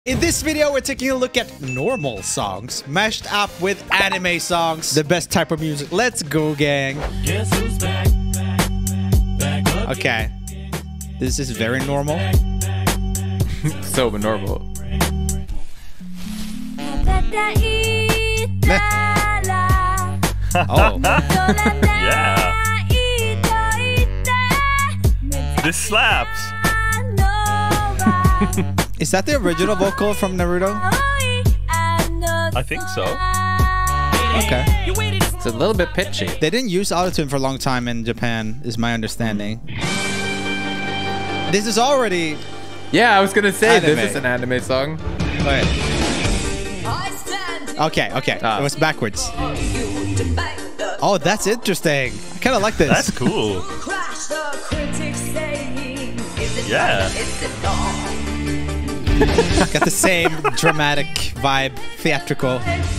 In this video, we're taking a look at normal songs mashed up with anime songs. The best type of music. Let's go, gang. Guess who's back? Okay. This is very normal. So normal. Oh. Yeah. This slaps. Is that the original vocal from Naruto? I think so. Okay. It's a little bit pitchy. They didn't use autotune for a long time in Japan, is my understanding. This is already... Yeah, I was gonna say Anime. this is an anime song. Okay, okay. It was backwards. Oh, that's interesting. I kind of like this. That's cool. Yeah. Got the same dramatic vibe, theatrical.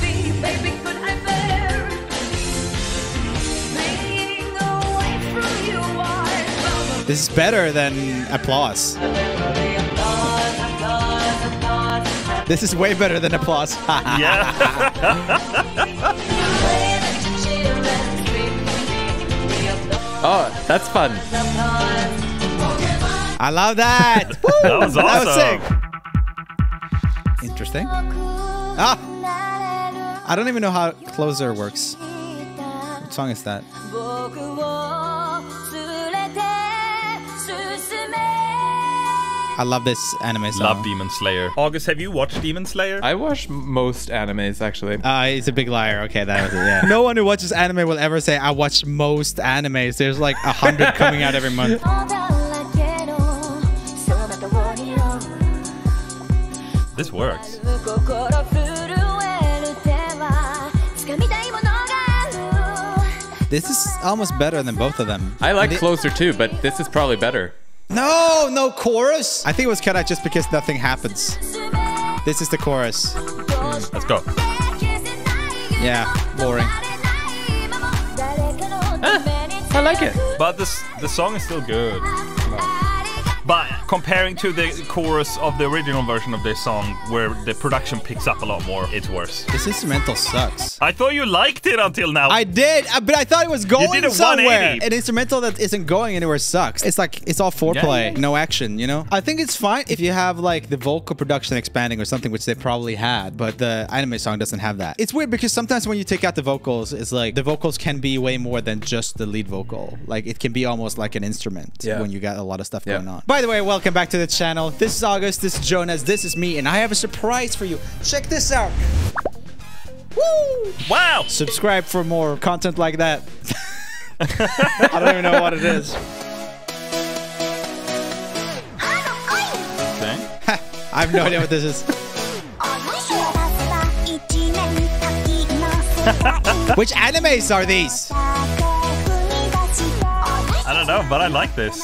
This is better than Applause. This is way better than Applause. Yeah. Oh, that's fun. I love that. Woo! That was awesome. sick. Interesting. Ah! I don't even know how Closer works. What song is that? I love this anime song. Love Demon Slayer. August, have you watched Demon Slayer? I watch most animes actually. He's a big liar. Okay, that was it. Yeah. No one who watches anime will ever say I watch most animes. There's like 100 coming out every month. This works. This is almost better than both of them. I like Closer too, but this is probably better. No, no chorus. I think it was cut out just because nothing happens. This is the chorus. Let's go. Yeah, boring. I like it. But the song is still good. But comparing to the chorus of the original version of this song, where the production picks up a lot more, it's worse. This instrumental sucks. I thought you liked it until now. I did, but I thought it was going did a somewhere. 180. An instrumental that isn't going anywhere sucks. It's like, it's all foreplay, Yeah. no action, you know? I think it's fine if you have like the vocal production expanding or something, which they probably had, but the anime song doesn't have that. It's weird because sometimes when you take out the vocals, it's like the vocals can be way more than just the lead vocal. Like it can be almost like an instrument when you got a lot of stuff going on. By the way, welcome back to the channel. This is August, this is Jonas, this is me, and I have a surprise for you. Check this out. Woo! Wow! Subscribe for more content like that. I don't even know what it is. Okay. I have no idea what this is. Which animes are these? I don't know, but I like this.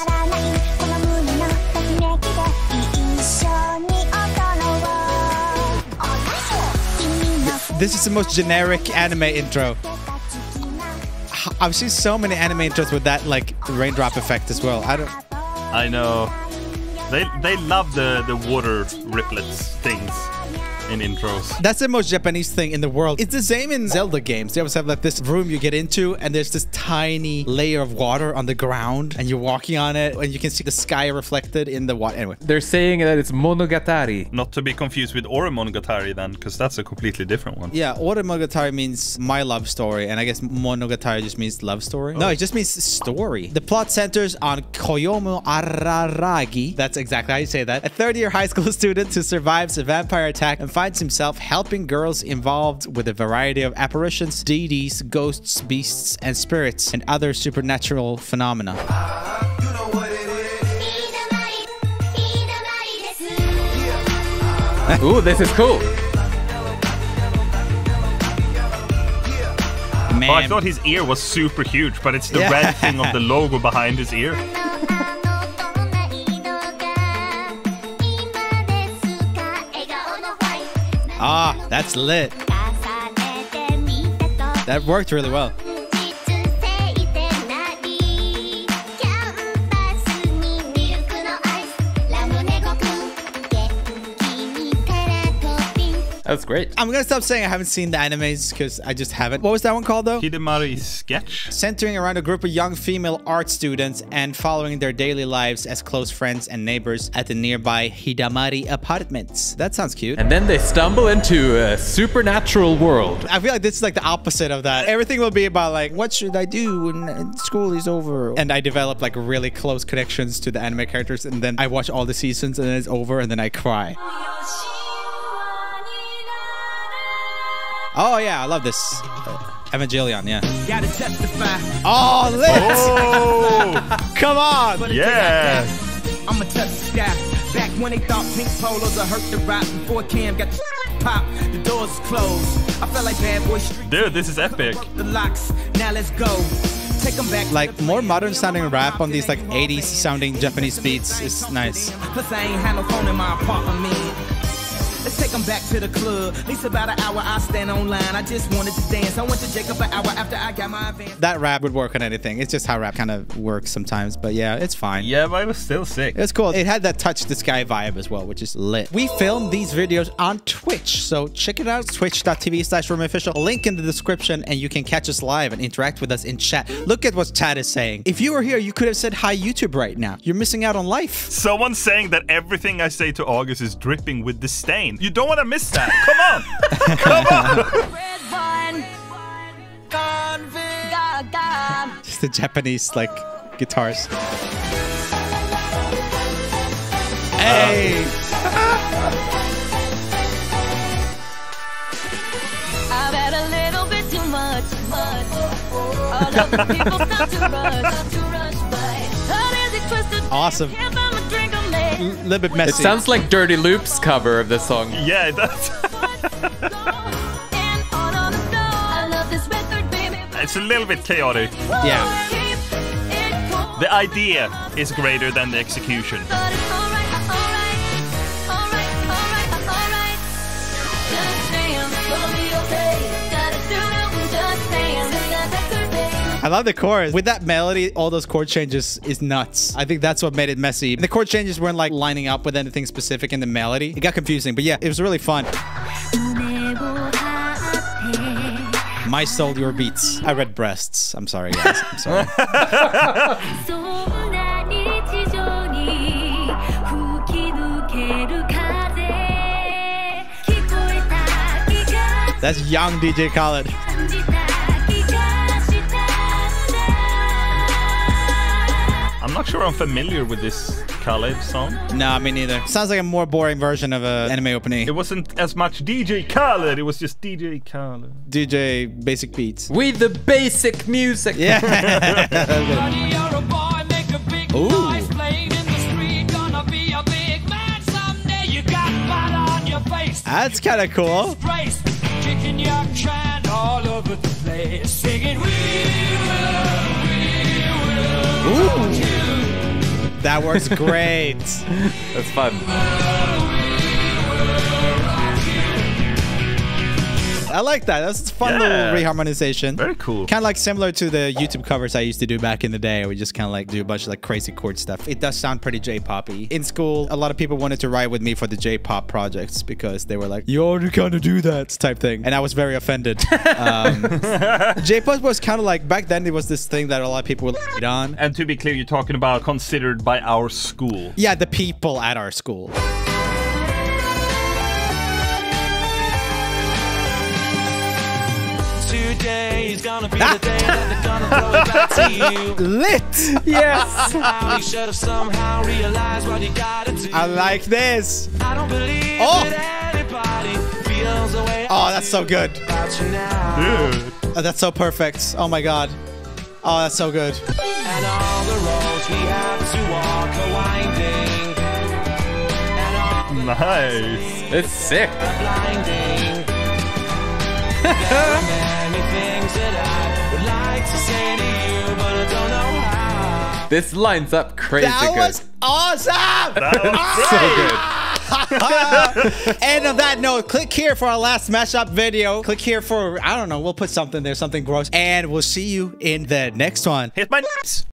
This is the most generic anime intro. I've seen so many anime intros with that like raindrop effect as well. I know. They love the water riplets things in intros. That's the most Japanese thing in the world. It's the same in Zelda games. They always have like this room you get into and there's this tiny layer of water on the ground and you're walking on it and you can see the sky reflected in the water. Anyway. They're saying that it's monogatari. Not to be confused with Monogatari then, because that's a completely different one. Yeah, Monogatari means my love story, and I guess Monogatari just means love story. No, it just means story. The plot centers on Koyomo Araragi. That's exactly how you say that. A third-year high school student who survives a vampire attack and finds himself helping girls involved with a variety of apparitions, deities, ghosts, beasts, and spirits, and other supernatural phenomena. Ooh, this is cool. Man. Oh, I thought his ear was super huge, but it's the red thing of the logo behind his ear. Ah, that's lit. That worked really well. That's great. I'm gonna stop saying I haven't seen the animes because I just haven't. What was that one called though? Hidemari sketch. Centering around a group of young female art students and following their daily lives as close friends and neighbors at the nearby Hidamari apartments. That sounds cute. And then they stumble into a supernatural world. I feel like this is like the opposite of that. Everything will be about like, what should I do when school is over? And I develop like really close connections to the anime characters, and then I watch all the seasons and then it's over and then I cry. Oh yeah, I love this. Evangelion, yeah. Oh, lit! Oh! Come on! Yeah! I'ma touch the sky. Back when they thought pink polos would hurt the rap before Cam got the pop, the doors closed. I felt like Bad Boy Street. Dude, this is epic. The locks, now let's go. Take them back. Like more modern sounding rap on these like 80s sounding Japanese beats is nice. Plus I ain't had no phone in my apartment. Let's take them back to the club. At least about an hour I stand online. I just wanted to dance. I went to Jacob an hour after I got my advance. That rap would work on anything. It's just how rap kind of works sometimes. But yeah, it's fine. Yeah, but it was still sick. It's cool. It had that touch the sky vibe as well, which is lit. We filmed these videos on Twitch, so check it out. Twitch.tv/RoomieOfficial. Link in the description, and you can catch us live and interact with us in chat. Look at what chat is saying. If you were here, you could have said hi YouTube right now. You're missing out on life. Someone's saying that everything I say to August is dripping with disdain. You don't want to miss that. Come on. Come on. Just the Japanese like guitars. Hey. I've had a little bit too much. All of the people start to rush by. How does it twist it? Awesome. If I'm a drink, I'm late. Little bit messy. It sounds like Dirty Loop's cover of this song. Yeah, it does. And all on the floor. I love this record, baby. It's a little bit chaotic. Yeah. Keep it cool. The idea is greater than the execution. But it's alright, alright. Just dance, gonna be okay. Gotta do it, just dance. I love the chorus. With that melody, all those chord changes is nuts. I think that's what made it messy. The chord changes weren't like lining up with anything specific in the melody. It got confusing, but yeah, it was really fun. My soul, your beats. I read breasts. I'm sorry, guys. I'm sorry. That's young DJ Khaled. I'm not sure I'm familiar with this Khaled song. Nah, me neither. Sounds like a more boring version of an anime opening. It wasn't as much DJ Khaled, it was just DJ Khaled. DJ Basic Beats. With the basic music. Yeah. Ooh. That's kind of cool. Ooh. That works great. That's fun. I like that. That's a fun little reharmonization. Very cool. Kind of like similar to the YouTube covers I used to do back in the day. We just kind of like do a bunch of like crazy chord stuff. It does sound pretty J-poppy. In school, a lot of people wanted to write with me for the J-pop projects because they were like, you already kind of do that type thing. And I was very offended. J-pop was kind of like, back then it was this thing that a lot of people would on. And to be clear, you're talking about considered by our school. Yeah, the people at our school. Today's gonna be the day that they're gonna throw it back to you. Lit! Yes! You should have somehow realized what you gotta do. I like this. I don't believe that anybody feels the way Oh, that's so good. about you now. Dude. Oh, that's so perfect. Oh my god. Oh, that's so good. And all the roads we have to walk are winding. And all the Nice. It's sick. blinding. There are many things that I would like to say to you, but I don't know how. This lines up crazy That good. was awesome! That was So good. And on that note, click here for our last mashup video. Click here for, I don't know, we'll put something there, something gross. And we'll see you in the next one. Hit my nuts.